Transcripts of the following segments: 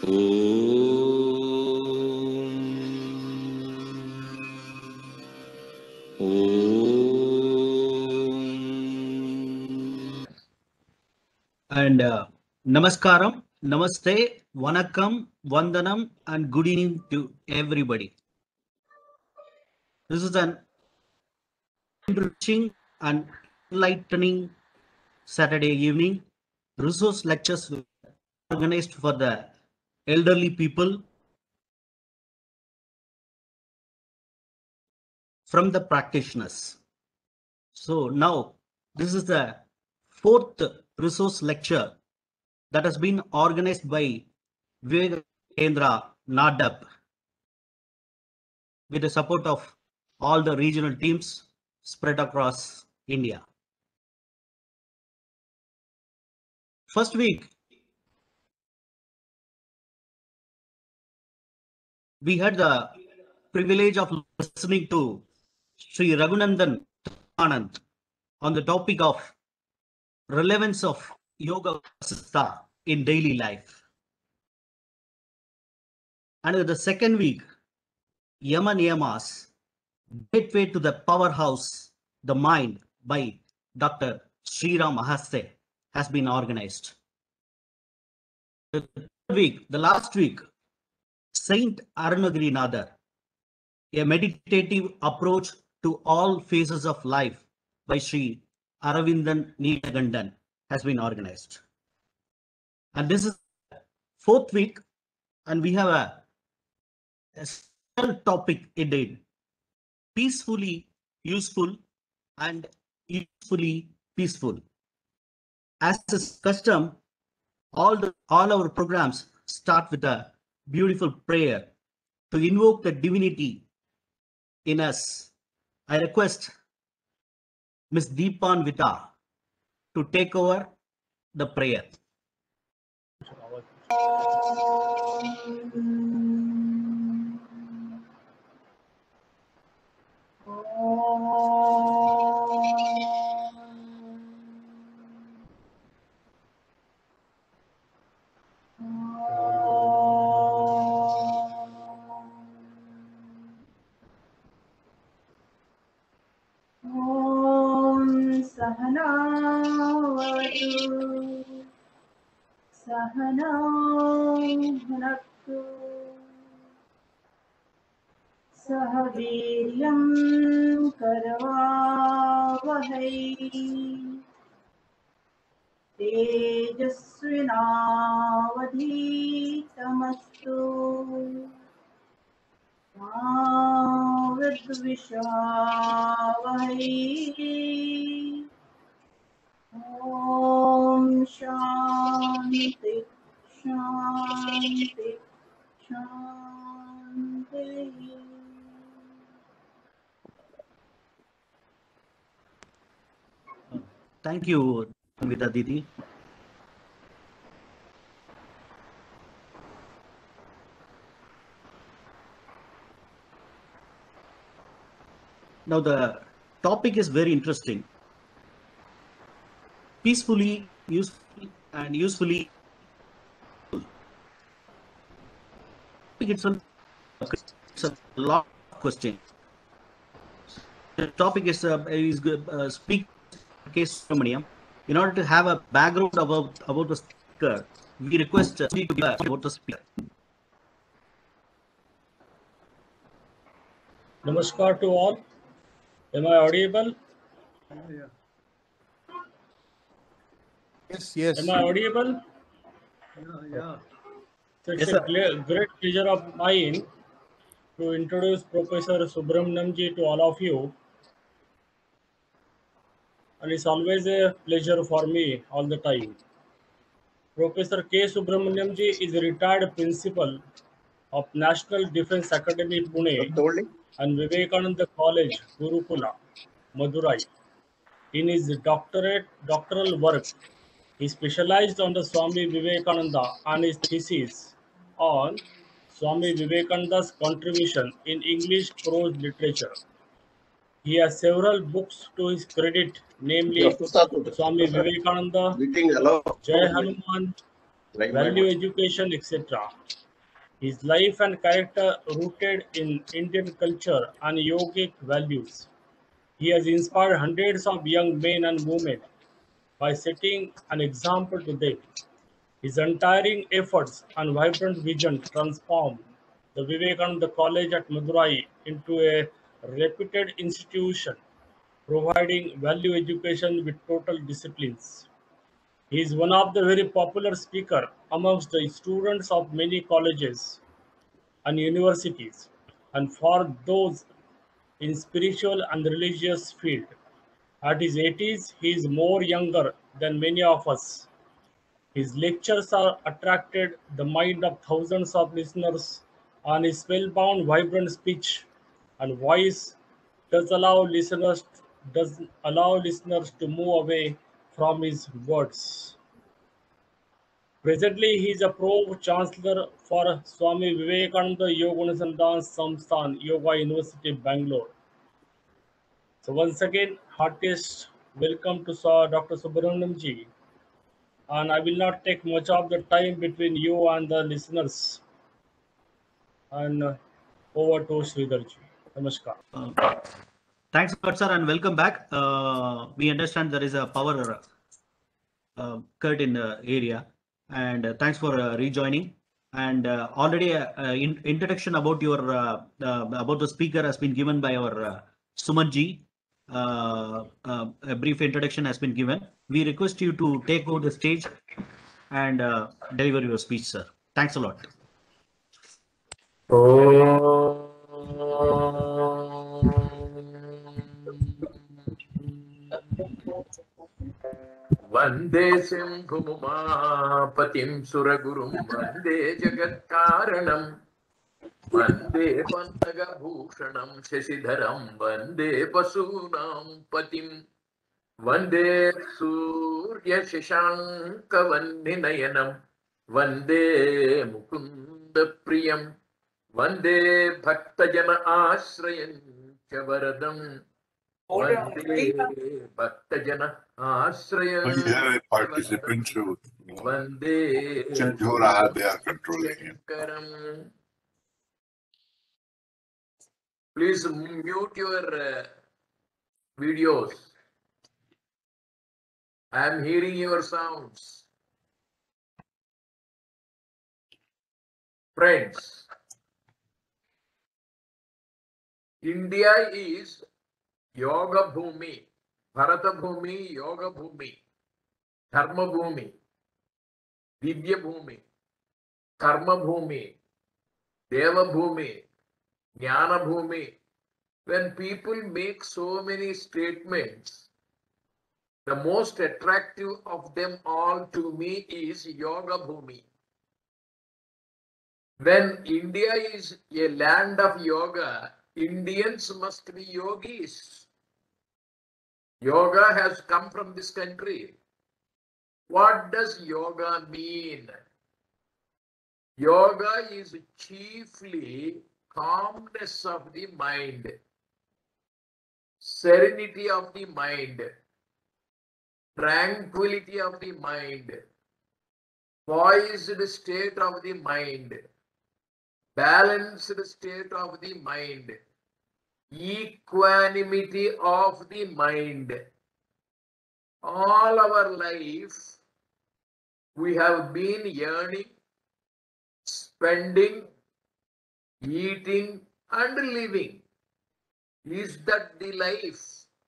And Namaskaram, Namaste, Vanakkam, Vandanam, and good evening to everybody. This is an enriching and enlightening Saturday evening resource lectures organized for the elderly people from the practitioners. So now this is the fourth resource lecture that has been organized by Vivekendra NADAP with the support of all the regional teams spread across India. First week, we had the privilege of listening to Sri Raghunandan Anand on the topic of relevance of Yoga Vasistha in daily life. And the second week, Yama Niyamas, Gateway to the Powerhouse, the Mind by Dr. Sriram Ahaste has been organized. The third week, the last week, Saint Arunagirinadar, a meditative approach to all phases of life by Sri Aravindan Neelakandan has been organized. And this is the fourth week, and we have a special topic indeed: peacefully useful and usefully peaceful. As is custom, all our programs start with a beautiful prayer to invoke the divinity in us. I request Ms. Deepan Vita to take over the prayer. सहवीर्यं करवावहै तेजस्विनावधीतमस्तु मा विद्विषावहै। ॐ शान्ति शान्ति शान्ति। Thank you, Vita Didi. Now the topic is very interesting. Peacefully, usefully, and usefully. It's a lot of questions. The topic is speak case Subramaniam. In order to have a background about the speaker, we request to speak about the speaker. Namaskar to all. Am I audible? Yeah. Yes. Am I audible? Yeah. So it's a great pleasure of mine to introduce Professor Subramaniamji to all of you. And it's always a pleasure for me all the time. Professor K. Subramaniamji is a retired principal of National Defence Academy, Pune, and Vivekananda College, Gurukula, Madurai. In his doctoral work, he specialized on the Swami Vivekananda and his thesis on Swami Vivekananda's contribution in English prose literature. He has several books to his credit, namely Swami Vivekananda, Jai Hanuman, value education, etc. His life and character rooted in Indian culture and yogic values. He has inspired hundreds of young men and women by setting an example to them. His untiring efforts and vibrant vision transformed the Vivekananda College at Madurai into a reputed institution providing value education with total disciplines. He is one of the very popular speaker amongst the students of many colleges and universities, and for those in spiritual and religious field. At his 80s, he is more younger than many of us. His lectures are attracted the mind of thousands of listeners, and his spellbound, vibrant speech and voice does allow listeners to move away from his words. Presently, he is a Pro-Chancellor for Swami Vivekananda Yoganusandhan Samsthan, Yoga University, Bangalore. So once again, heartiest welcome to Dr. Subramaniam ji, and I will not take much of the time between you and the listeners. And over to Sridhar ji. Namaskar. Thanks a lot, sir, and welcome back. We understand there is a power cut in the area, and thanks for rejoining. And already introduction about your about the speaker has been given by our Suman ji. A brief introduction has been given. We request you to take over the stage and deliver your speech, sir. Thanks a lot. वन्दे सिंहुमुमापतिं सुरगुरुं वन्दे जगत्कारणम् वन्दे पन्नगभूषणं शशिधरं वन्दे पशूनां पतिं वन्दे सूर्यशशाङ्कवह्निनयनं वन्दे मुकुन्दप्रियं वन्दे भक्तजन आश्रयं च वरदम् वन्दे भक्तजन आश्रयं We have a participant to वन्दे change हो रहा है, they are controlling him. शङ्करम्. Please mute your videos. I am hearing your sounds. Friends, India is Yoga Bhumi, Bharata Bhumi, Yoga Bhumi, Dharma Bhumi, Divya Bhumi, Karma Bhumi, Deva Bhumi, Jnana Bhumi. When people make so many statements, the most attractive of them all to me is Yoga Bhumi. When India is a land of yoga, Indians must be yogis. Yoga has come from this country. What does yoga mean? Yoga is chiefly calmness of the mind, serenity of the mind, tranquility of the mind, poised state of the mind, balanced state of the mind, equanimity of the mind. All our life, we have been yearning, spending, eating and living. Is that the life?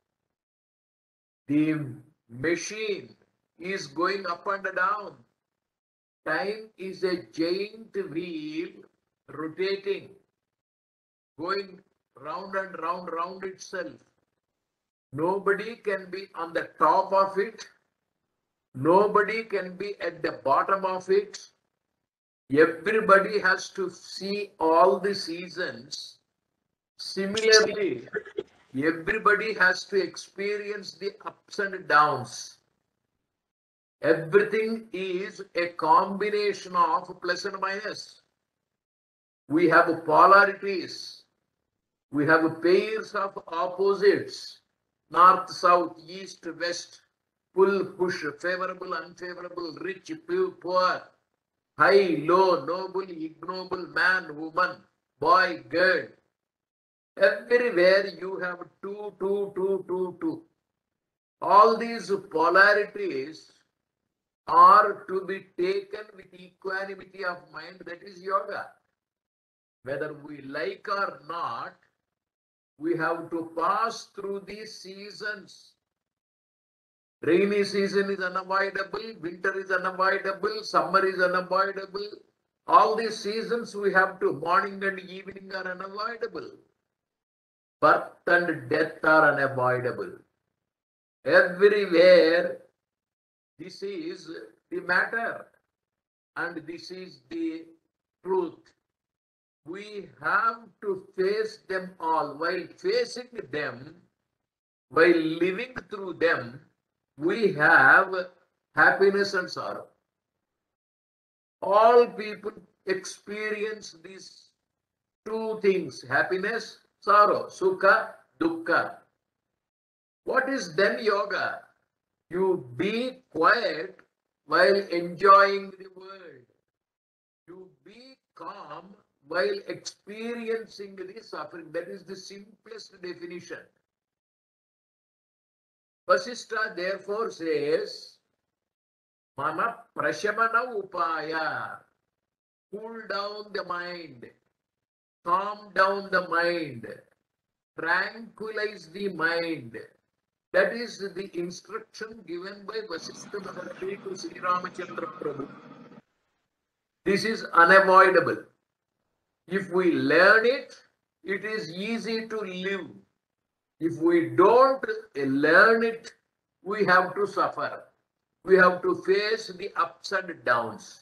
The machine is going up and down. Time is a giant wheel rotating, going round and round itself. Nobody can be on the top of it. Nobody can be at the bottom of it. Everybody has to see all the seasons. Similarly, everybody has to experience the ups and downs. Everything is a combination of plus and minus. We have polarities. We have pairs of opposites. North, south, east, west. Pull, push, favorable, unfavorable, rich, poor. high, low, noble, ignoble, man, woman, boy, girl. Everywhere you have two, two, two, two, two. All these polarities are to be taken with equanimity of mind. That is yoga. Whether we like or not, we have to pass through these seasons. Rainy season is unavoidable, winter is unavoidable, summer is unavoidable. All these seasons we have to, morning and evening are unavoidable. Birth and death are unavoidable. Everywhere, this is the matter and this is the truth. We have to face them all. While facing them, while living through them, we have happiness and sorrow. All people experience these two things, happiness, sorrow, sukha, dukkha. What is then yoga? You be quiet while enjoying the world. You be calm while experiencing the suffering. That is the simplest definition. Vasishtha therefore says, Mana prashamana upaya. Cool down the mind. Calm down the mind. Tranquilize the mind. That is the instruction given by Vasishtha Maharshi to Sri Ramachandra Prabhu. This is unavoidable. If we learn it, it is easy to live. If we don't learn it, we have to suffer. We have to face the ups and downs.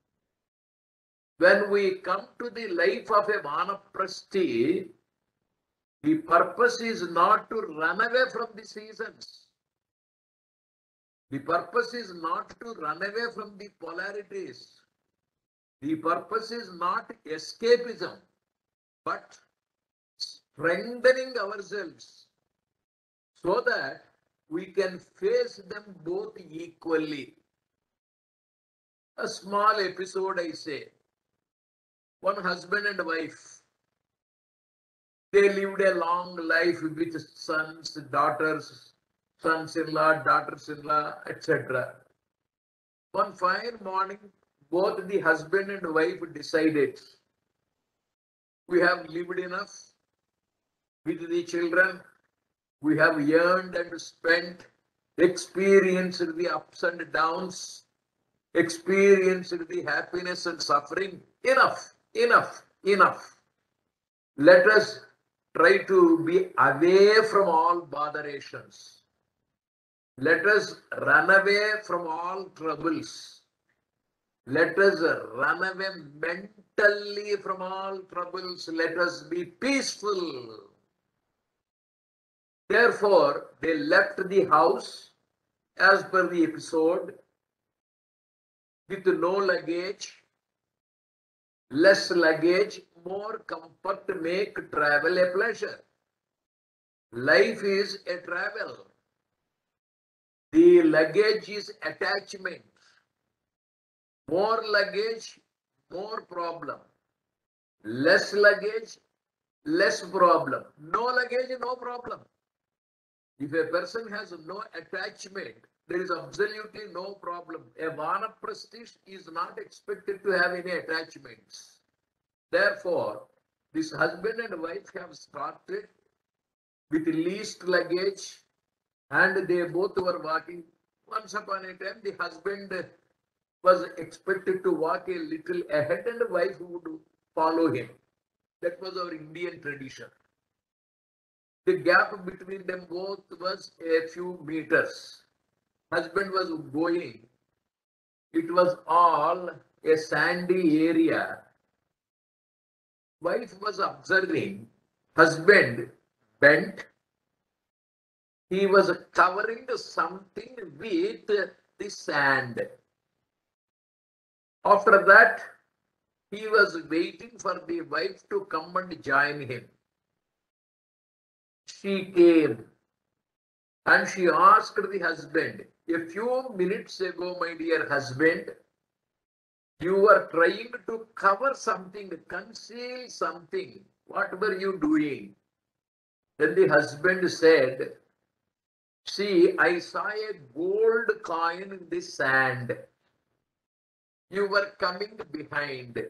When we come to the life of a Vanaprasthi, the purpose is not to run away from the seasons. The purpose is not to run away from the polarities. The purpose is not escapism, but strengthening ourselves so that we can face them both equally. A small episode, I say. One husband and wife. They lived a long life with sons, daughters, sons-in-law, daughters-in-law, etc. One fine morning, both the husband and wife decided, we have lived enough with the children. We have yearned and spent, experienced the ups and downs, experienced the happiness and suffering. Enough, enough, enough. Let us try to be away from all botherations. Let us run away from all troubles. Let us run away mentally from all troubles. Let us be peaceful. Therefore, they left the house as per the episode with no luggage, less luggage, more comfort make travel a pleasure. Life is a travel. The luggage is attachment. More luggage, more problem. Less luggage, less problem. No luggage, no problem. If a person has no attachment, there is absolutely no problem. A Vanaprasthi is not expected to have any attachments. Therefore, this husband and wife have started with least luggage and they both were walking. Once upon a time, the husband was expected to walk a little ahead and the wife would follow him. That was our Indian tradition. The gap between them both was a few meters. Husband was going. It was all a sandy area. Wife was observing. Husband bent. He was covering something with the sand. After that, he was waiting for the wife to come and join him. She came and she asked the husband, a few minutes ago, my dear husband, You are trying to cover something, conceal something. What were you doing? Then the husband said, see, I saw a gold coin in the sand. You were coming behind.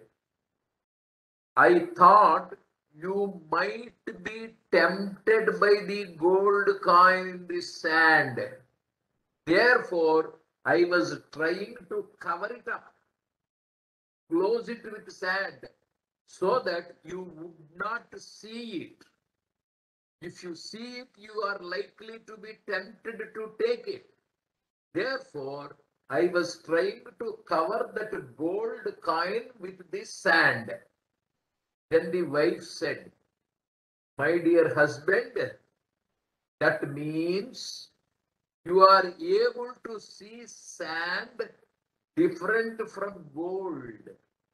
I thought you might be tempted by the gold coin in the sand. Therefore, I was trying to cover it up, close it with sand, so that you would not see it. If you see it, you are likely to be tempted to take it. Therefore, I was trying to cover that gold coin with this sand. Then the wife said, my dear husband, that means you are able to see sand different from gold.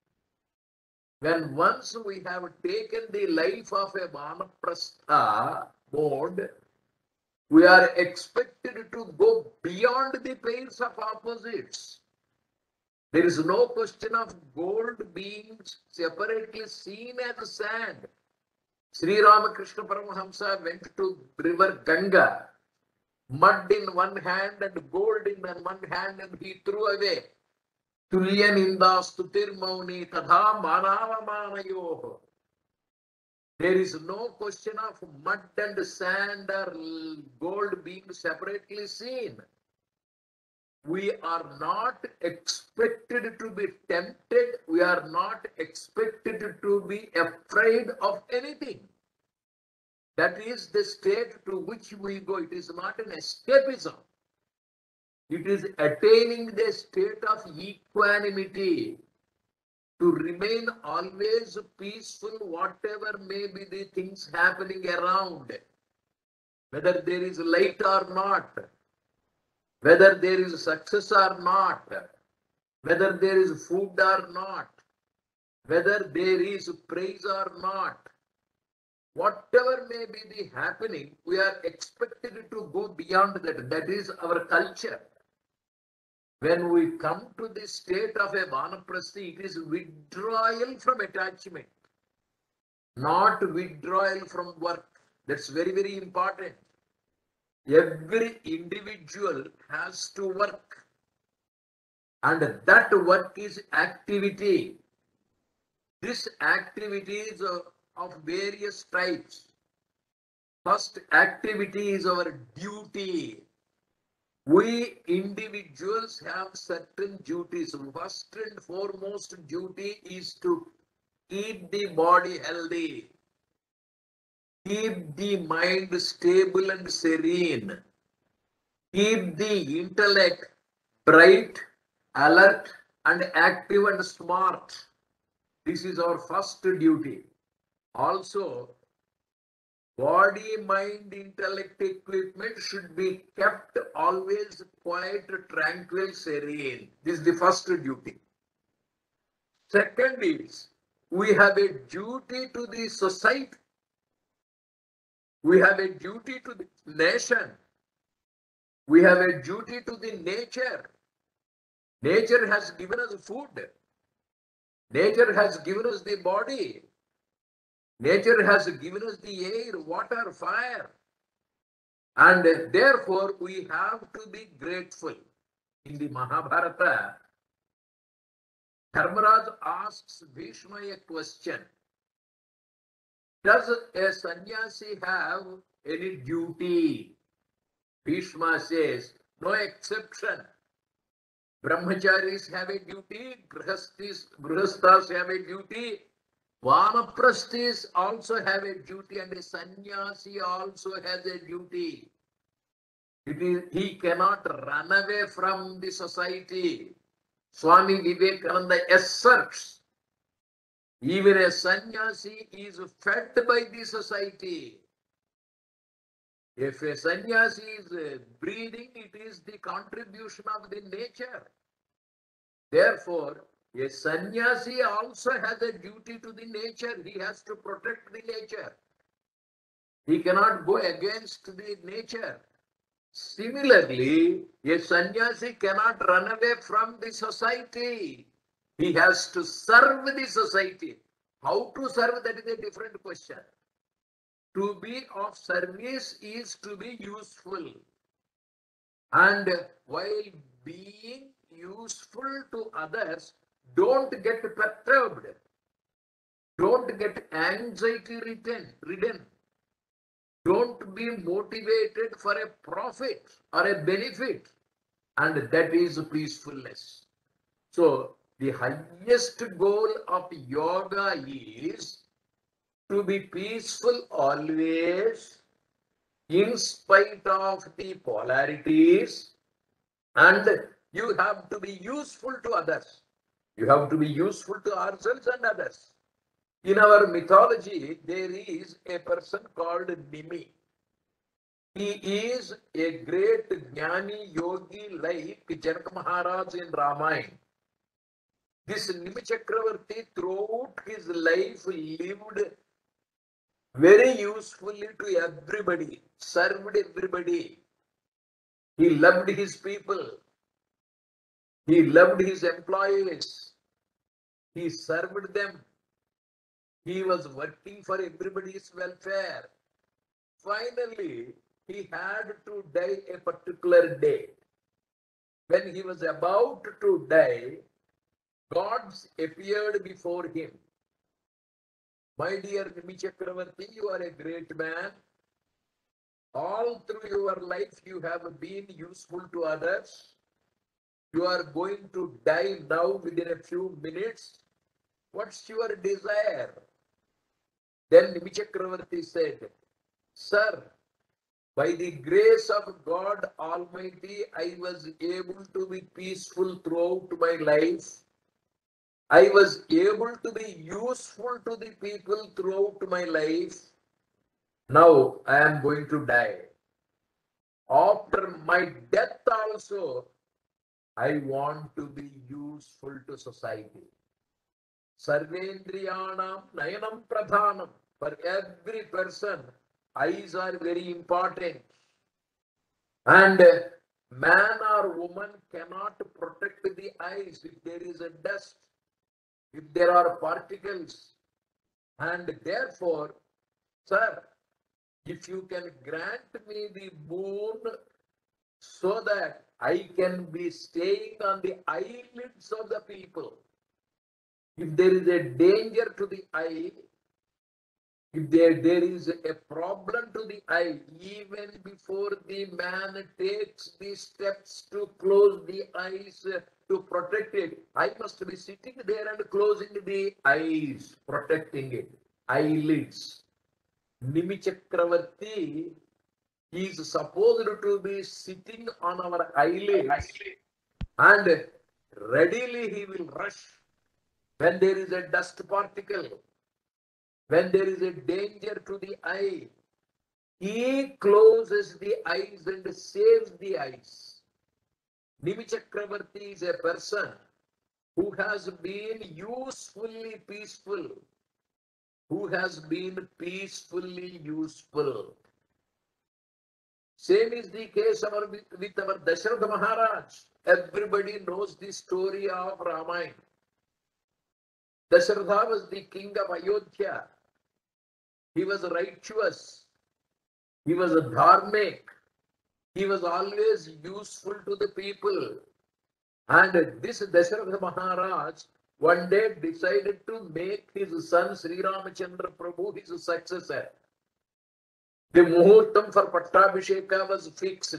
When once we have taken the life of a vanaprastha mode, we are expected to go beyond the pairs of opposites. There is no question of gold being separately seen as sand. Sri Ramakrishna Paramahamsa went to river Ganga, mud in one hand and gold in one hand, and he threw away. Tulya ninda stutir mauni tadha manava manayoh. There is no question of mud and sand or gold being separately seen. We are not expected to be tempted. We are not expected to be afraid of anything. That is the state to which we go. It is not an escapism. It is attaining the state of equanimity, to remain always peaceful, whatever may be the things happening around, whether there is light or not, whether there is success or not, whether there is food or not, whether there is praise or not. Whatever may be the happening, we are expected to go beyond that. That is our culture. When we come to the state of a vanaprasthi, it is withdrawal from attachment, not withdrawal from work. That's very, very important. Every individual has to work, and that work is activity. This activity is of various types. First activity is our duty. We individuals have certain duties. First and foremost duty is to keep the body healthy, keep the mind stable and serene, keep the intellect bright, alert, and active and smart. This is our first duty. Also, body, mind, intellect equipment should be kept always quiet, tranquil, serene. This is the first duty. Second is, we have a duty to the society. We have a duty to the nation. We have a duty to the nature. Nature has given us food. Nature has given us the body. Nature has given us the air, water, fire. And therefore, we have to be grateful. In the Mahabharata, Dharmaraj asks Bhishma a question. Does a sannyasi have any duty? Bhishma says, no exception. Brahmacharis have a duty, grihasthas have a duty, vanaprasthis also have a duty, and a sannyasi also has a duty. He cannot run away from the society. Swami Vivekananda asserts, even a sannyasi is fed by the society. If a sannyasi is breathing, it is the contribution of the nature. Therefore, a sannyasi also has a duty to the nature. He has to protect the nature. He cannot go against the nature. Similarly, a sannyasi cannot run away from the society. He has to serve the society. How to serve, that is a different question. To be of service is to be useful. And while being useful to others, don't get perturbed. Don't get anxiety ridden. Don't be motivated for a profit or a benefit. And that is peacefulness. So the highest goal of yoga is to be peaceful always, in spite of the polarities, and you have to be useful to others. You have to be useful to ourselves and others. In our mythology, there is a person called Nimi. He is a great Jnani yogi like Janaka Maharaj in Ramayana. This Nimi Chakravarti throughout his life lived very usefully to everybody, served everybody. He loved his people. He loved his employees. He served them. He was working for everybody's welfare. Finally, he had to die a particular day. When he was about to die, gods appeared before him. My dear Nimi Chakravarti, you are a great man. All through your life, you have been useful to others. You are going to die now within a few minutes. What's your desire? Then Nimi Chakravarti said, Sir, by the grace of God Almighty, I was able to be peaceful throughout my life. I was able to be useful to the people throughout my life. Now I am going to die. After my death also, I want to be useful to society. Sarvendriyanam nayanam pradhanam. For every person, eyes are very important. And man or woman cannot protect the eyes if there is a dust, if there are particles. And therefore, sir, if you can grant me the boon so that I can be staying on the eyelids of the people. If there is a danger to the eye, if there is a problem to the eye, even before the man takes the steps to close the eyes to protect it, I must be sitting there and closing the eyes, protecting it, eyelids. Nimi Chakravarti is supposed to be sitting on our eyelids, and readily he will rush when there is a dust particle, when there is a danger to the eye. He closes the eyes and saves the eyes. Nimi Chakravarti is a person who has been usefully peaceful, who has been peacefully useful. Same is the case with our Dasharatha Maharaj. Everybody knows the story of Ramayana. Dasharatha was the king of Ayodhya. He was righteous. He was a dharmic. He was always useful to the people. And this Dasharatha Maharaj one day decided to make his son Sri Ramachandra Prabhu his successor. The Muhurtam for Pattabhisheka was fixed.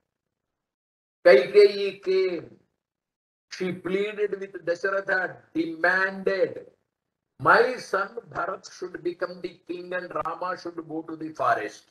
Kaikeyi came. She pleaded with Dasharatha, demanded, my son Bharat should become the king and Rama should go to the forest.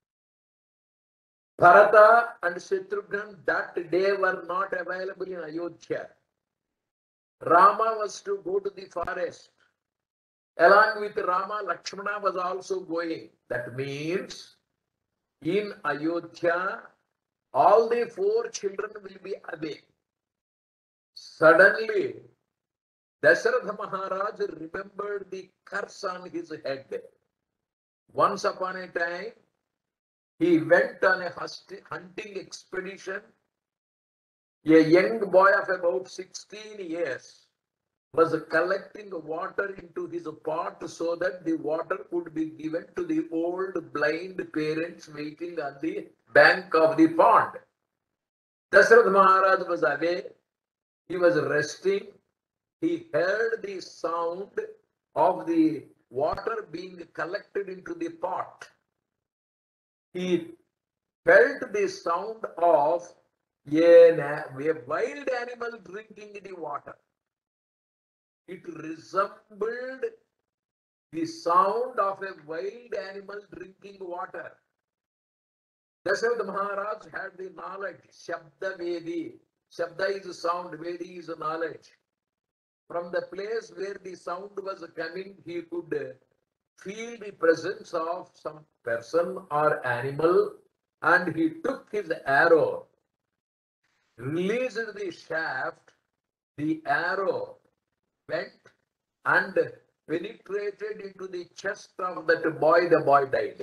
Bharata and Shatrughan that day were not available in Ayodhya. Rama was to go to the forest. Along with Rama, Lakshmana was also going. That means in Ayodhya, all the 4 children will be away. Suddenly, Dasharatha Maharaj remembered the curse on his head. Once upon a time, he went on a hunting expedition. A young boy of about 16 years was collecting water into his pot so that the water could be given to the old blind parents waiting on the bank of the pond. Dasarath Maharaj was away. He was resting. He heard the sound of the water being collected into the pot. He felt the sound of a wild animal drinking the water. It resembled the sound of a wild animal drinking water. Dasarath Maharaj had the knowledge, Shabda Vedi. Shabda is sound, Vedi is knowledge. From the place where the sound was coming, he could feel the presence of some person or animal, and he took his arrow, released the shaft, the arrow went and penetrated into the chest of that boy. The boy died.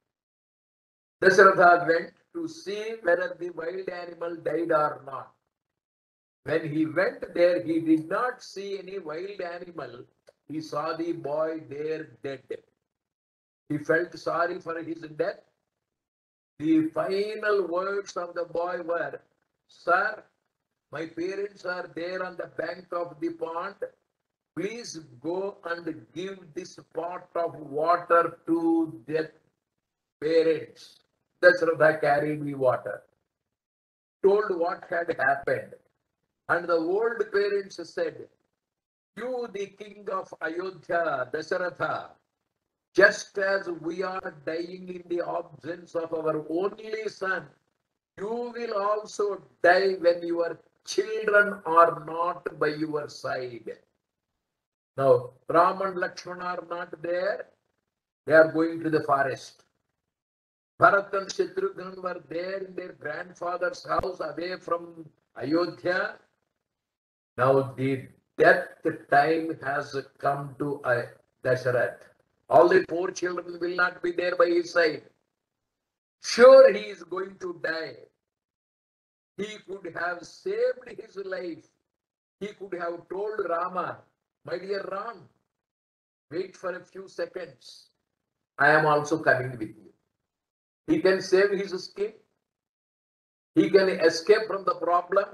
Dasharatha went to see whether the wild animal died or not. When he went there, he did not see any wild animal. He saw the boy there dead. He felt sorry for his death. The final words of the boy were, "Sir, my parents are there on the bank of the pond. Please go and give this pot of water to their parents." Dasharatha carried the water, told what had happened. And the old parents said, "You, the king of Ayodhya, Dasharatha, just as we are dying in the absence of our only son, you will also die when your children are not by your side." Now, Ram and Lakshmana are not there. They are going to the forest. Bharat and Shatrughan were there in their grandfather's house away from Ayodhya. Now the death time has come to Dasharath. All the 4 children will not be there by his side. Sure, he is going to die. He could have saved his life. He could have told Rama, "My dear Ram, wait for a few seconds. I am also coming with you." He can save his skin. He can escape from the problem.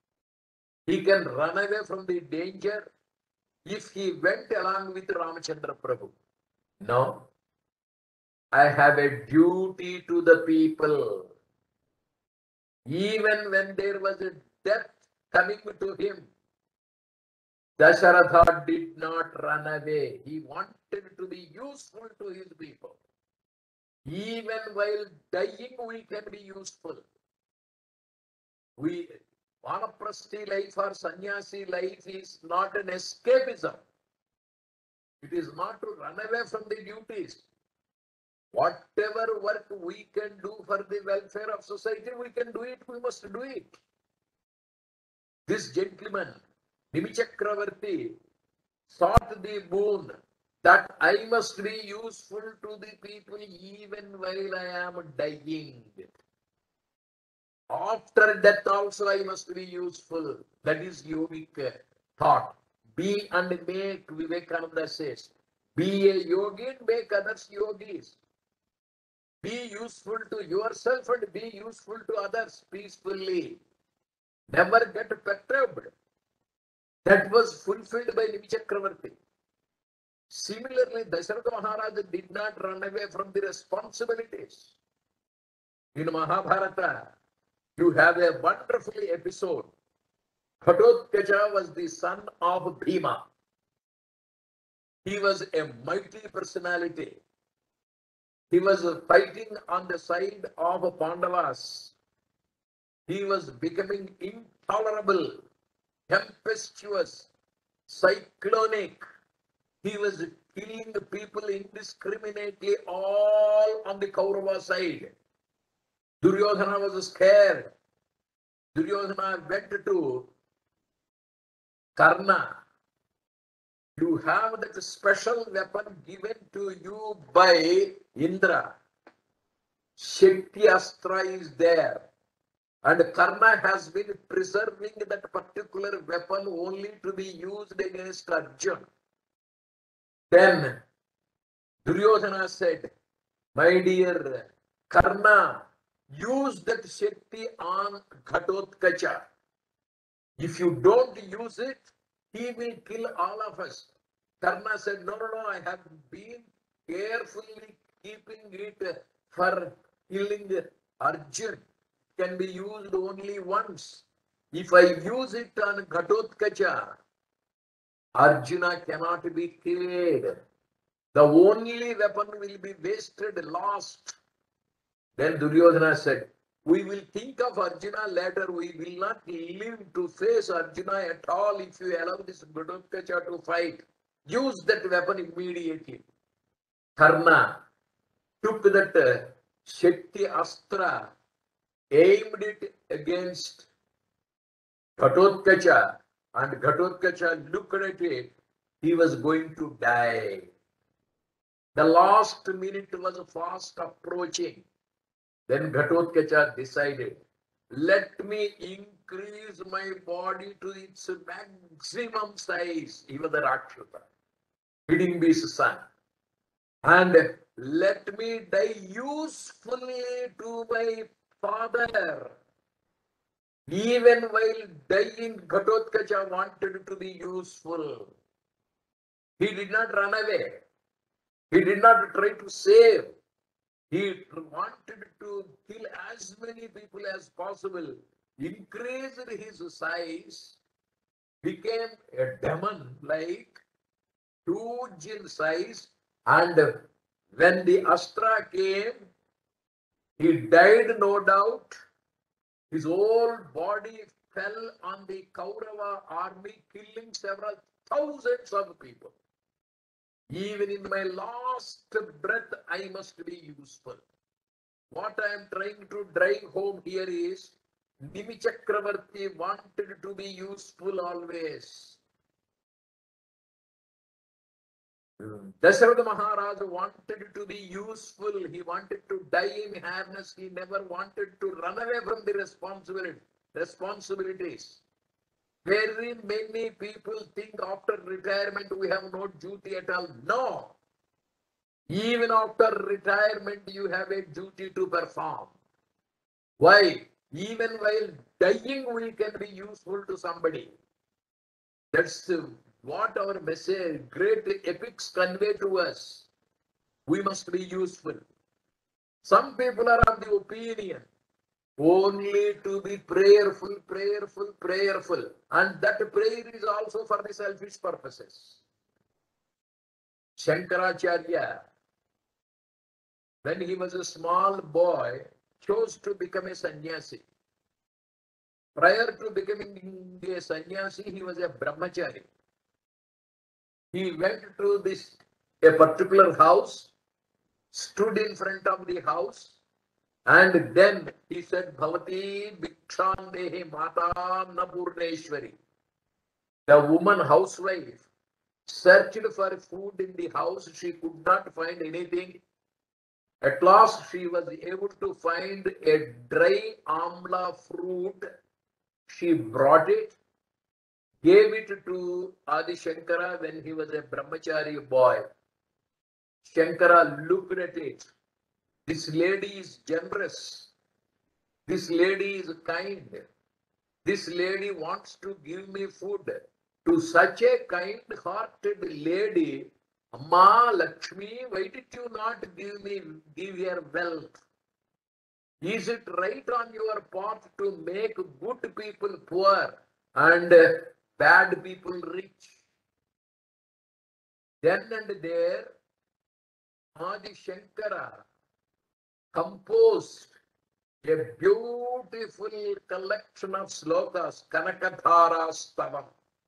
He can run away from the danger if he went along with Ramachandra Prabhu. No, I have a duty to the people. Even when there was a death coming to him, Dasharatha did not run away. He wanted to be useful to his people. Even while dying, we can be useful. Vanaprasthi life or sannyasi life is not an escapism. It is not to run away from the duties. Whatever work we can do for the welfare of society, we can do it, we must do it. This gentleman, Nimi Chakravarti, sought the boon that I must be useful to the people even while I am dying. After death also I must be useful. That is yogic thought. Be and make, Vivekananda says. Be a yogi and make others yogis. Be useful to yourself and be useful to others peacefully. Never get perturbed. That was fulfilled by Nimi Chakravarti. Similarly, Dasharatha Maharaj did not run away from the responsibilities. In Mahabharata, you have a wonderful episode. Ghatotkacha was the son of Bhima. He was a mighty personality. He was fighting on the side of Pandavas. He was becoming intolerable, tempestuous, cyclonic. He was killing people indiscriminately, all on the Kaurava side. Duryodhana was scared. Duryodhana went to Karna. You have that special weapon given to you by Indra. Shakti Astra is there. And Karna has been preserving that particular weapon only to be used against Arjuna. Then Duryodhana said, my dear Karna, use that Shakti on Ghatotkacha. If you don't use it, he will kill all of us. Karna said, no, I have been carefully keeping it for killing Arjuna. Can be used only once. If I use it on Ghatotkacha, Arjuna cannot be killed. The only weapon will be wasted, lost. Then Duryodhana said, we will think of Arjuna later. We will not live to face Arjuna at all if you allow this Ghatotkacha to fight. Use that weapon immediately. Karna took that Shakti Astra, aimed it against Ghatotkacha, and Ghatotkacha looked at it. He was going to die. The last minute was fast approaching. Then Ghatotkacha decided, let me increase my body to its maximum size. He was the Rakshasa, Hidimbi's son. And let me die usefully to my father. Even while dying, Ghatotkacha wanted to be useful. He did not run away. He did not try to save. He wanted to kill as many people as possible, increased his size, became a demon like, huge in size, and when the Astra came, he died, no doubt. His whole body fell on the Kaurava army, killing several thousands of people. Even in my last breath, I must be useful. What I am trying to drive home here is, Nimi Chakravarti wanted to be useful always. Dasharatha Maharaj wanted to be useful. He wanted to die in happiness. He never wanted to run away from the responsibilities. Very many people think after retirement we have no duty at all. No. Even after retirement you have a duty to perform. Why? Even while dying we can be useful to somebody. That's what our message, great epics convey to us. We must be useful. Some people are of the opinion only to be prayerful, prayerful, prayerful. And that prayer is also for the selfish purposes. Shankaracharya, when he was a small boy, chose to become a sannyasi. Prior to becoming a sannyasi, he was a brahmachari. He went to a particular house, stood in front of the house, and then he said, Bhavati Bhikshandehi Mata Napurneshwari. The woman housewife searched for food in the house. She could not find anything. At last, she was able to find a dry amla fruit. She brought it, gave it to Adi Shankara when he was a brahmachari boy. Shankara looked at it. This lady is generous. This lady is kind. This lady wants to give me food. To such a kind-hearted lady, Amma Lakshmi, why did you not give your wealth? Is it right on your part to make good people poor and bad people rich? Then and there, Adi Shankara composed a beautiful collection of slokas, Kanakadhara Stavam.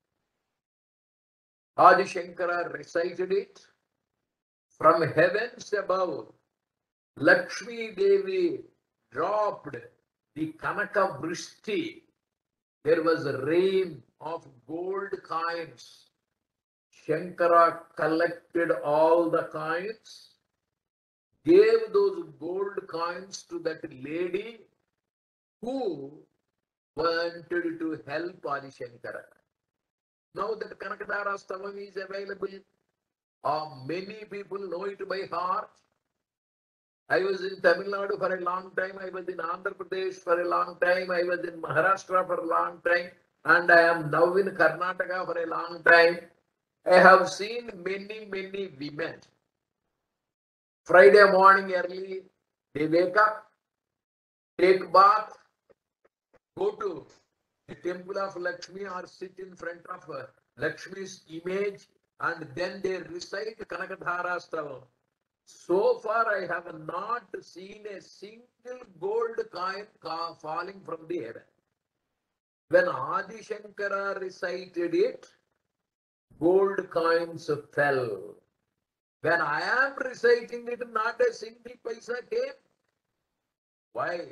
Adi Shankara recited it. From heavens above, Lakshmi Devi dropped the Kanaka Vrishti. There was a rain of gold coins. Shankara collected all the coins, gave those gold coins to that lady, who wanted to help Adi Shankara. Now that Kanakadhara Stavam is available, many people know it by heart. I was in Tamil Nadu for a long time. I was in Andhra Pradesh for a long time. I was in Maharashtra for a long time. And I am now in Karnataka for a long time. I have seen many women. Friday morning early, they wake up, take bath, go to the temple of Lakshmi or sit in front of Lakshmi's image, and then they recite Kanakadhara Stavam. So far, I have not seen a single gold coin falling from the heaven. When Adi Shankara recited it, gold coins fell. When I am reciting it, not a single paisa came. Why?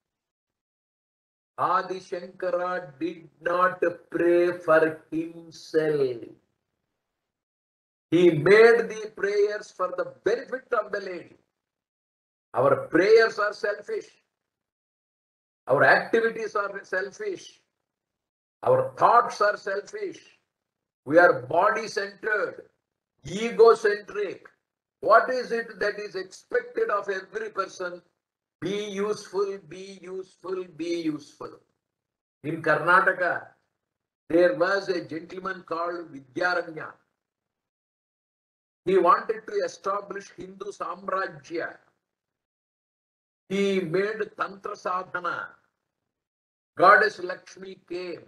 Adi Shankara did not pray for himself. He made the prayers for the benefit of the lady. Our prayers are selfish. Our activities are selfish. Our thoughts are selfish. We are body-centered, ego-centric. What is it that is expected of every person? Be useful, be useful, be useful. In Karnataka, there was a gentleman called Vidyaranya. He wanted to establish Hindu Samrajya. He made Tantra Sadhana. Goddess Lakshmi came.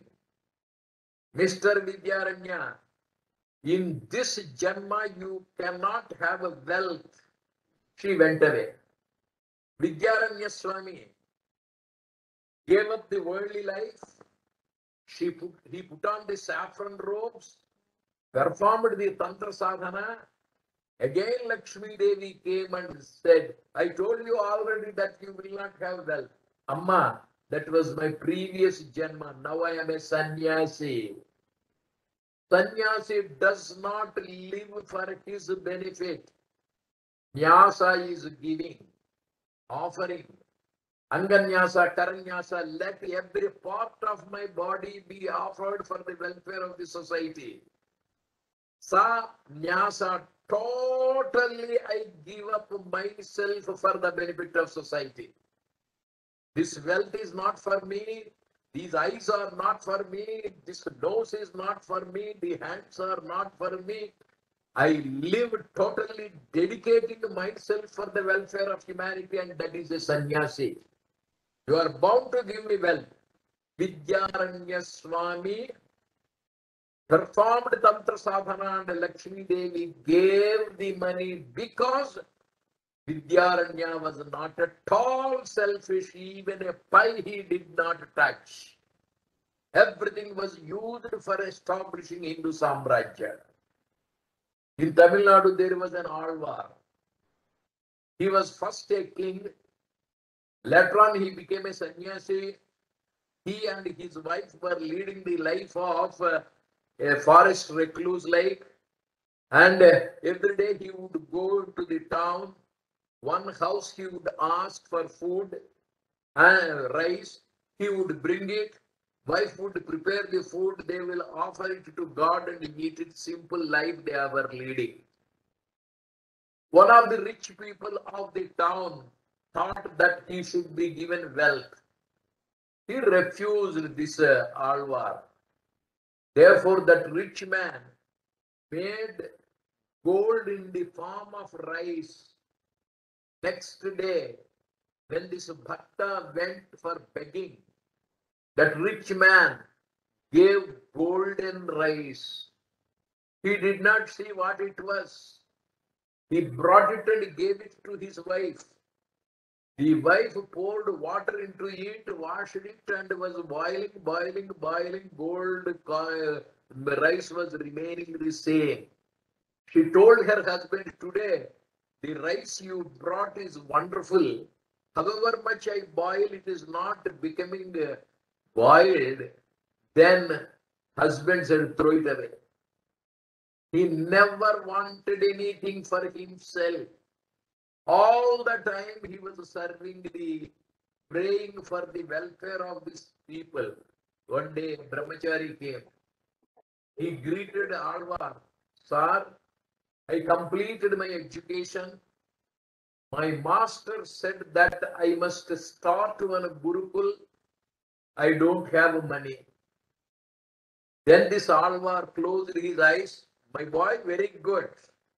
Mr. Vidyaranya, in this Janma you cannot have a wealth. She went away. Vidyaranya Swami gave up the worldly life. He put on the saffron robes, performed the Tantra Sadhana. Again Lakshmi Devi came and said, I told you already that you will not have wealth. Amma, that was my previous Janma. Now I am a sannyasi. Sannyasi does not live for his benefit. Nyasa is giving, offering. Anganyasa, Karanyasa, let every part of my body be offered for the welfare of the society. Sa Nyasa, totally I give up myself for the benefit of society. This wealth is not for me. These eyes are not for me. This nose is not for me. The hands are not for me. I live totally dedicating myself for the welfare of humanity, and that is a sannyasi. You are bound to give me wealth. Vidyaranya Swami performed Tantra Sadhana and Lakshmi Devi gave the money because Vidyaranya was not at all selfish. Even a pie he did not touch. Everything was used for establishing Hindu Samrajya. In Tamil Nadu, there was an Alvar. He was first a king. Later on, he became a sannyasi. He and his wife were leading the life of a forest recluse like. And every day he would go to the town. One house he would ask for food and rice. He would bring it. Wife would prepare the food. They will offer it to God and eat it. Simple life they were leading. One of the rich people of the town thought that he should be given wealth. He refused this Alvar. Therefore, that rich man made gold in the form of rice. Next day, when this Bhakta went for begging, that rich man gave golden rice. He did not see what it was. He brought it and gave it to his wife. The wife poured water into it, washed it, and was boiling. Gold rice was remaining the same. She told her husband, today, the rice you brought is wonderful. However much I boil, it is not becoming boiled. Then husband said, throw it away. He never wanted anything for himself. All the time he was serving the praying for the welfare of these people. One day, Brahmachari came. He greeted Alvar. Sir, I completed my education. My master said that I must start on a Gurukul. I don't have money. Then this Alvar closed his eyes. My boy, very good.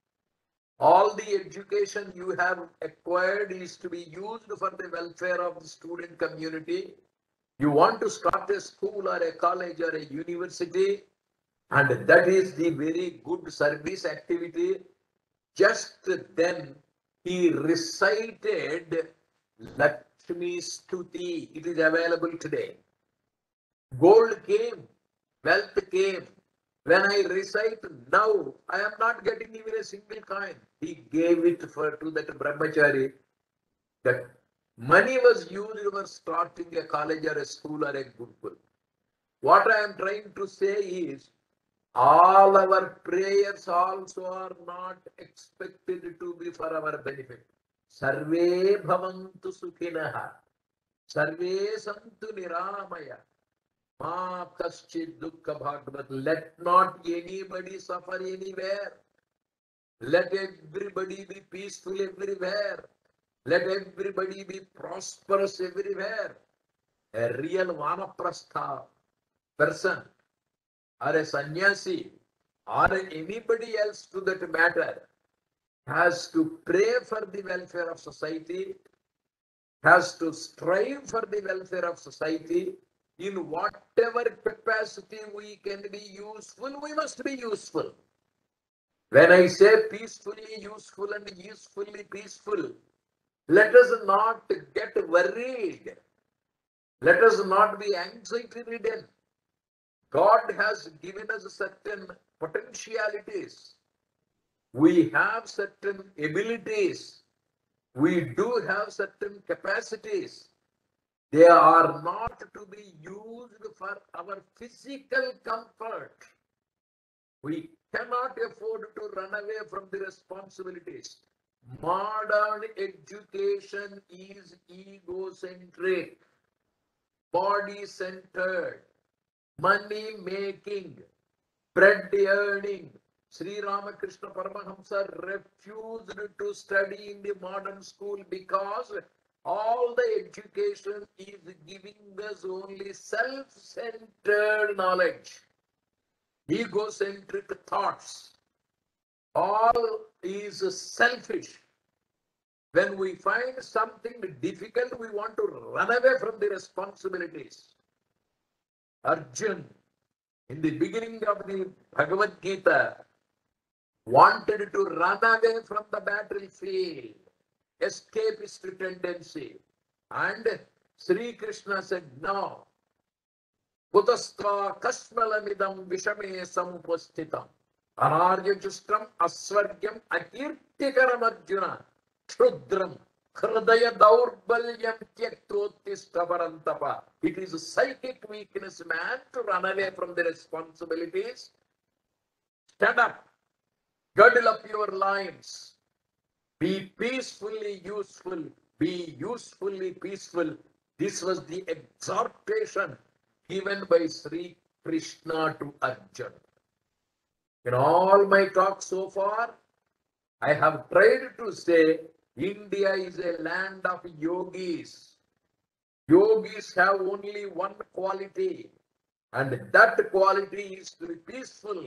All the education you have acquired is to be used for the welfare of the student community. You want to start a school or a college or a university, and that is the very good service activity. Just then he recited Lakshmi Stuti. It is available today. Gold came, wealth came. When I recite now, I am not getting even a single coin. He gave it to that Brahmachari. That money was used for starting a college or a school or a Gurukul. What I am trying to say is, all our prayers also are not expected to be for our benefit. Sarve bhavantu sukhinaha. Sarve santu niramaya. Ma kaschid dukkha bhagavad. Let not anybody suffer anywhere. Let everybody be peaceful everywhere. Let everybody be prosperous everywhere. A real vanaprastha person or a sannyasi or anybody else to that matter has to pray for the welfare of society, has to strive for the welfare of society. In whatever capacity we can be useful, we must be useful. When I say peacefully useful and usefully peaceful, let us not get worried. Let us not be anxiety ridden. God has given us certain potentialities. We have certain abilities. We do have certain capacities. They are not to be used for our physical comfort. We cannot afford to run away from the responsibilities. Modern education is egocentric, body-centered, money-making, bread-earning. Sri Ramakrishna Paramahamsa refused to study in the modern school because all the education is giving us only self-centered knowledge, egocentric thoughts. All is selfish. When we find something difficult, we want to run away from the responsibilities. Arjun, in the beginning of the Bhagavad Gita, wanted to run away from the battlefield, escapist tendency. And Sri Krishna said, no. Kutastva kasmalamidam vishame samupastitam. Anarjachustram asvargyam akirtikaram Arjuna. Trudram hridaya daurbalyam tyaktotisthavarantapa. It is a psychic weakness, man, to run away from the responsibilities. Stand up. Girdle up your lives. Be peacefully useful. Be usefully peaceful. This was the exhortation given by Sri Krishna to Arjuna. In all my talk so far, I have tried to say India is a land of yogis. Yogis have only one quality, and that quality is to be peaceful.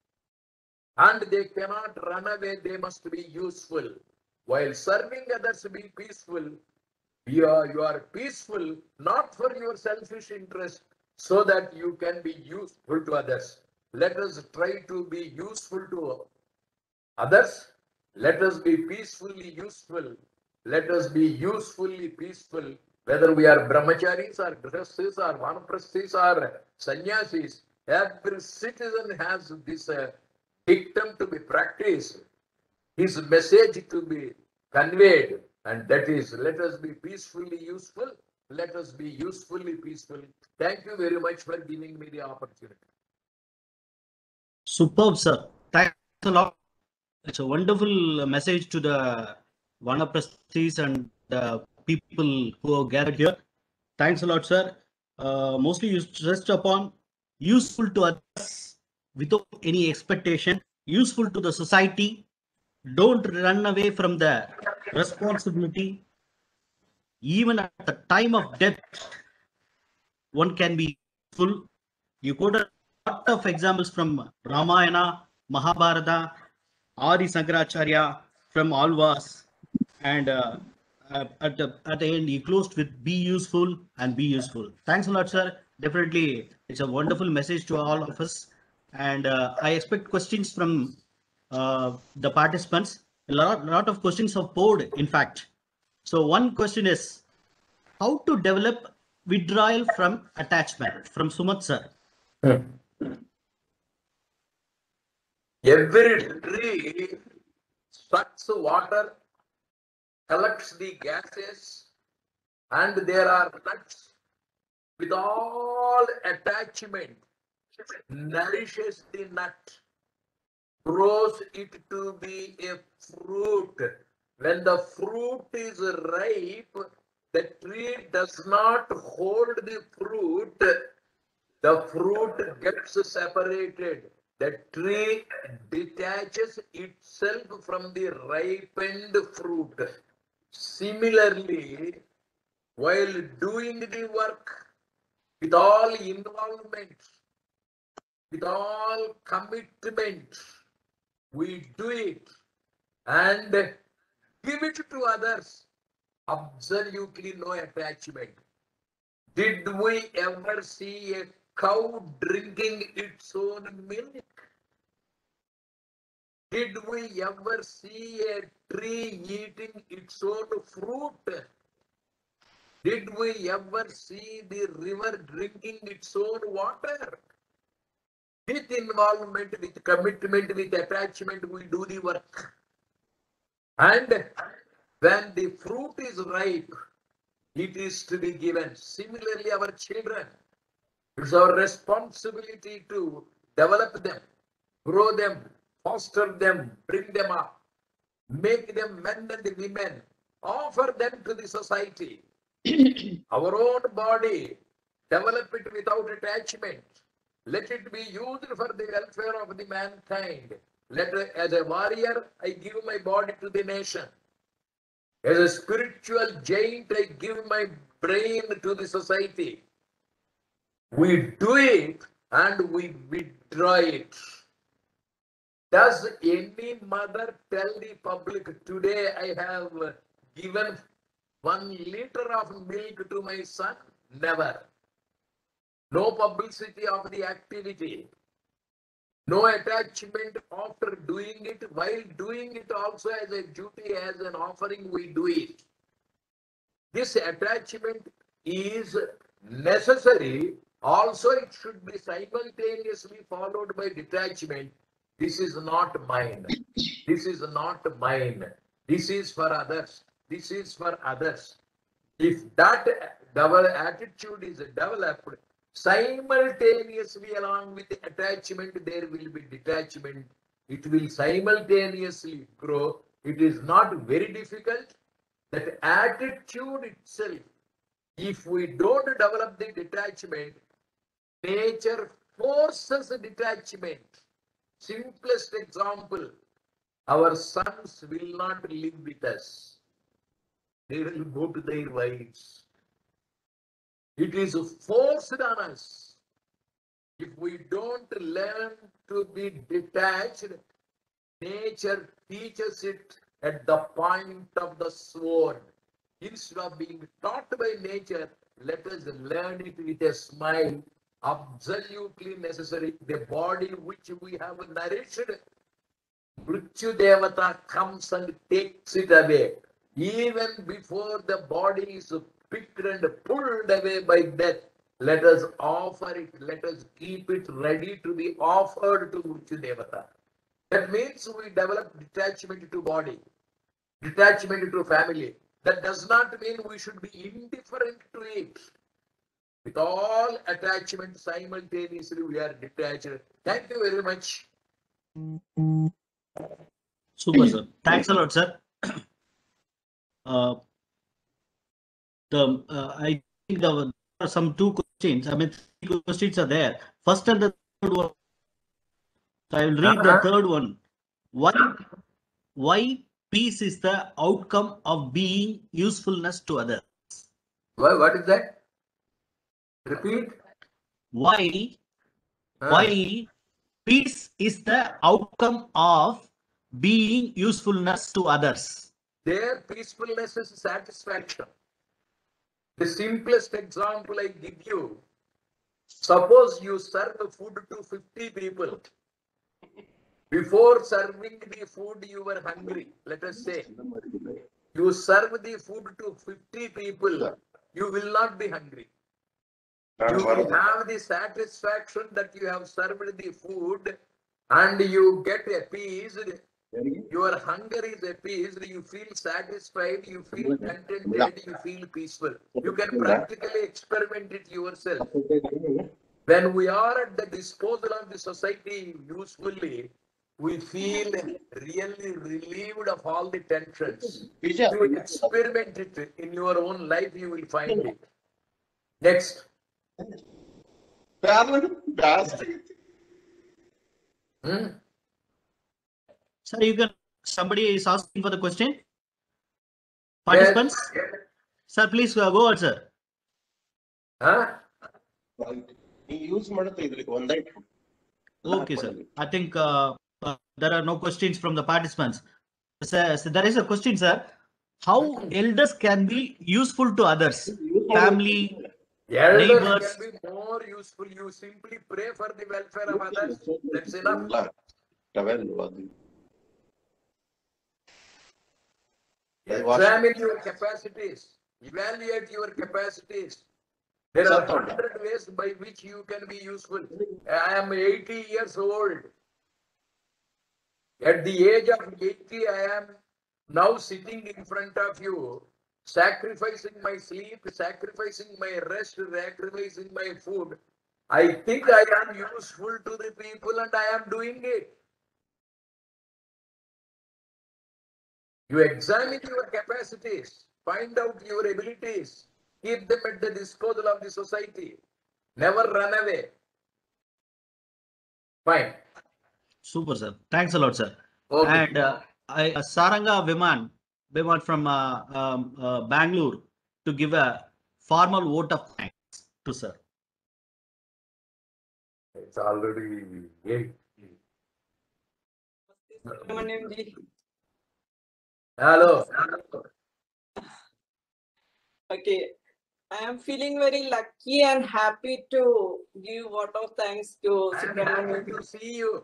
And they cannot run away, they must be useful. While serving others, be peaceful. You are peaceful not for your selfish interest, so that you can be useful to others. Let us try to be useful to others. Let us be peacefully useful. Let us be usefully peaceful. Whether we are brahmacharis or grihasthis or vanaprasthis or sannyasis, every citizen has this dictum to be practiced, his message to be conveyed, and that is, let us be peacefully useful. Let us be usefully peaceful. Thank you very much for giving me the opportunity. Superb, sir. Thanks a lot. It's a wonderful message to the Vanaprasthis and people who are gathered here. Thanks a lot, sir. Mostly you stressed upon useful to others without any expectation, useful to the society. Don't run away from the responsibility. Even at the time of death, one can be useful. You quoted a lot of examples from Ramayana, Mahabharata, Adi Sankaracharya, from Alvas, and at the end he closed with be useful and be useful. Thanks a lot, sir. Definitely, it's a wonderful message to all of us, and I expect questions from the participants. A lot of questions have poured, in fact. So one question is, how to develop withdrawal from attachment? From Sumat, sir. Every tree sucks water, collects the gases, and there are nuts with all attachment, nourishes the nut, grows it to be a fruit. When the fruit is ripe, the tree does not hold the fruit gets separated. The tree detaches itself from the ripened fruit. Similarly, while doing the work, with all involvement, with all commitment, we do it and give it to others. Absolutely no attachment. Did we ever see a cow drinking its own milk? Did we ever see a tree eating its own fruit? Did we ever see the river drinking its own water? With involvement, with commitment, with attachment, we do the work. And when the fruit is ripe, it is to be given. Similarly, our children, it's our responsibility to develop them, grow them, foster them, bring them up, make them men and women, offer them to the society. Our own body, develop it without attachment. Let it be used for the welfare of the mankind. As a warrior, I give my body to the nation. As a spiritual giant, I give my brain to the society. We do it and we withdraw it. Does any mother tell the public, today I have given 1 liter of milk to my son? Never. No publicity of the activity. No attachment after doing it. While doing it also as a duty, as an offering, we do it. This attachment is necessary. Also, it should be simultaneously followed by detachment. This is not mine. This is not mine. This is for others. This is for others. If that attitude is developed, simultaneously along with the attachment, there will be detachment. It will simultaneously grow. It is not very difficult. That attitude itself, if we don't develop the detachment, nature forces detachment. Simplest example, our sons will not live with us. They will go to their wives. It is forced on us. If we don't learn to be detached, nature teaches it at the point of the sword. Instead of being taught by nature, let us learn it with a smile. Absolutely necessary. The body which we have nourished, Mrityu Devata comes and takes it away. Even before the body is picked and pulled away by death, let us offer it. Let us keep it ready to be offered to Mrityu Devata. That means we develop detachment to body, detachment to family. That does not mean we should be indifferent to it. With all attachment simultaneously, we are detached. Thank you very much. Super, sir. Thanks a lot, sir. I there are some two questions. I mean, three questions are there. First and the third one. So I will read the third one. Why peace is the outcome of being usefulness to others? What is that? Repeat. Why peace is the outcome of being usefulness to others? Their peacefulness is satisfaction. The simplest example I give you, suppose you serve food to 50 people. Before serving the food, you were hungry. Let us say you serve the food to 50 people, you will not be hungry. You will have the satisfaction that you have served the food and you get appeased. Your hunger is appeased, you feel satisfied, you feel contented, you feel peaceful. You can practically experiment it yourself. When we are at the disposal of the society usefully, we feel really relieved of all the tensions. If you experiment it in your own life, you will find it. Next. Sir, you can. Somebody is asking for the question. Participants, Yes. sir, please go ahead, sir. Okay, sir. I think there are no questions from the participants. Sir, there is a question, sir. How elders can be useful to others? Family, Elders neighbors. can be more useful. You simply pray for the welfare of others. That's enough. Examine your capacities. Evaluate your capacities. There are 100 ways by which you can be useful. I am 80 years old. At the age of 80, I am now sitting in front of you, sacrificing my sleep, sacrificing my rest, sacrificing my food. I think I am useful to the people and I am doing it. You examine your capacities, find out your abilities, keep them at the disposal of the society. Never run away. Fine. Super, sir. Thanks a lot, sir. Okay. And Saranga Viman from Bangalore to give a formal vote of thanks to sir. It's already 8. Hello. Okay, I am feeling very lucky and happy to give vote of thanks to I am Subramanian. happy to see you.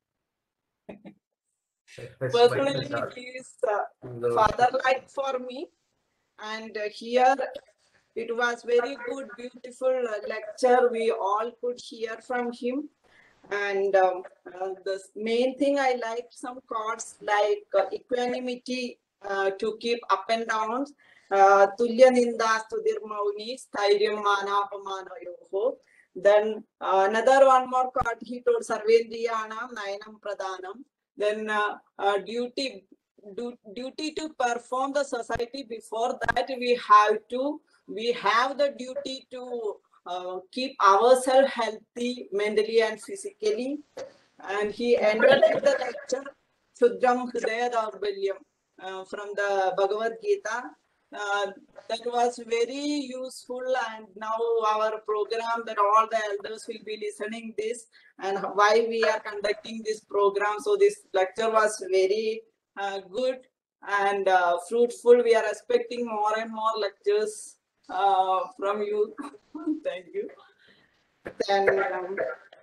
Personally, he is father-like for me, and here it was very good, beautiful lecture. We all could hear from him, and the main thing I liked some quotes like equanimity to keep up and downs. Tulya ninda studir mauni stairyam manapamanayoho. Then another one more quote he told Sarvendriyanam Nayanam Pradhanam. Then duty to perform the society. Before that we have the duty to keep ourselves healthy mentally and physically. And he ended with the lecture Shuddham Hridaya Daurbalyam from the Bhagavad Gita. That was very useful, and now our program that all the elders will be listening this and why we are conducting this program. So this lecture was very good and fruitful. We are expecting more and more lectures from you. Thank you. Then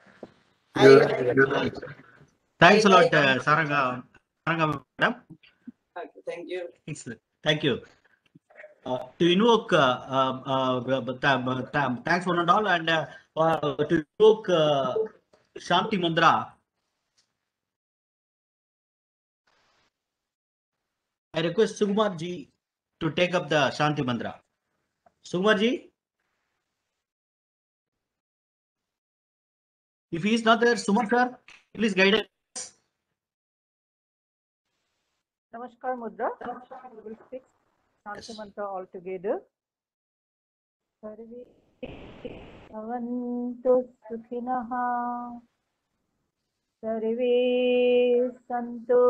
Thanks a lot, Saranga madam. Okay, thank you. Thank you. To invoke thanks one and all, and to invoke Shanti Mandra, I request Sukumar ji to take up the Shanti Mandra. Sukumar ji, if he is not there, Sumar sir, please guide us. Namaskar Mudra. We will speak Shanti Mantra all together. सर्वे भवन्तु सुखिनः सर्वे सन्तु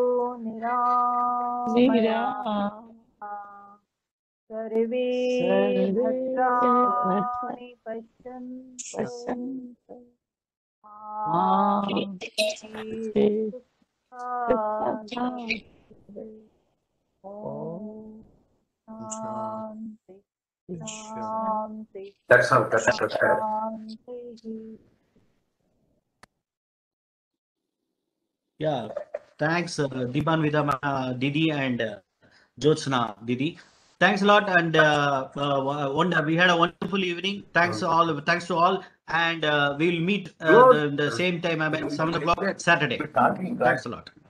निरामयाः सर्वे भद्राणि पश्यन्तु मा कश्चित् ॐ शान्ति शान्ति That's how, that's correct. शान्तिः Yeah, thanks, Dipan Vidama Didi and Jyotsna Didi. Thanks a lot, and we had a wonderful evening. Thanks to all, and we will meet the same time, I mean, 7 o'clock Saturday. Thanks a lot.